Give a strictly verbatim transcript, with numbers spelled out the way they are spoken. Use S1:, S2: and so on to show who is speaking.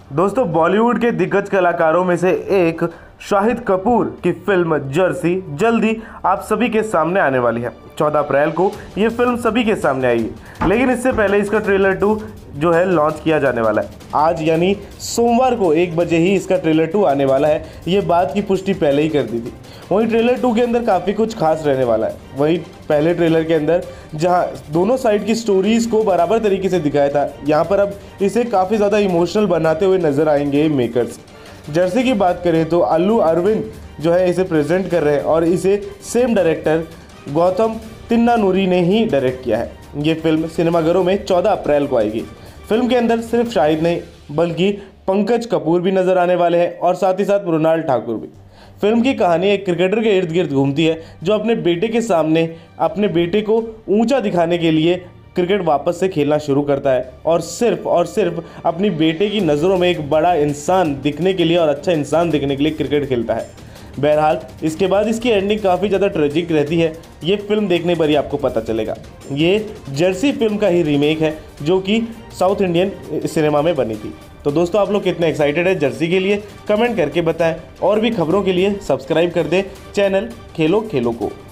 S1: दोस्तों, बॉलीवुड के दिग्गज कलाकारों में से एक शाहिद कपूर की फिल्म जर्सी जल्दी आप सभी के सामने आने वाली है। चौदह अप्रैल को ये फिल्म सभी के सामने आएगी, लेकिन इससे पहले इसका ट्रेलर टू जो है लॉन्च किया जाने वाला है। आज यानी सोमवार को एक बजे ही इसका ट्रेलर टू आने वाला है। ये बात की पुष्टि पहले ही कर दी थी। वहीं ट्रेलर टू के अंदर काफ़ी कुछ खास रहने वाला है। वहीं पहले ट्रेलर के अंदर जहां दोनों साइड की स्टोरीज़ को बराबर तरीके से दिखाया था, यहाँ पर अब इसे काफ़ी ज़्यादा इमोशनल बनाते हुए नजर आएंगे मेकर्स। जर्सी की बात करें तो अल्लू अरविंद जो है इसे प्रेजेंट कर रहे हैं और इसे सेम डायरेक्टर गौतम तिन्नानुरी ने ही डायरेक्ट किया है। ये फिल्म सिनेमाघरों में चौदह अप्रैल को आएगी। फिल्म के अंदर सिर्फ शाहिद नहीं बल्कि पंकज कपूर भी नजर आने वाले हैं और साथ ही साथ मृणाल ठाकुर भी। फिल्म की कहानी एक क्रिकेटर के इर्द गिर्द घूमती है जो अपने बेटे के सामने अपने बेटे को ऊंचा दिखाने के लिए क्रिकेट वापस से खेलना शुरू करता है और सिर्फ और सिर्फ अपनी बेटे की नज़रों में एक बड़ा इंसान दिखने के लिए और अच्छा इंसान दिखने के लिए क्रिकेट खेलता है। बहरहाल इसके बाद इसकी एंडिंग काफ़ी ज़्यादा ट्रेजिक रहती है। ये फिल्म देखने पर ही आपको पता चलेगा। ये जर्सी फिल्म का ही रीमेक है जो कि साउथ इंडियन सिनेमा में बनी थी। तो दोस्तों, आप लोग कितने एक्साइटेड है जर्सी के लिए कमेंट करके बताएं और भी खबरों के लिए सब्सक्राइब कर दें चैनल खेलो खेलो को।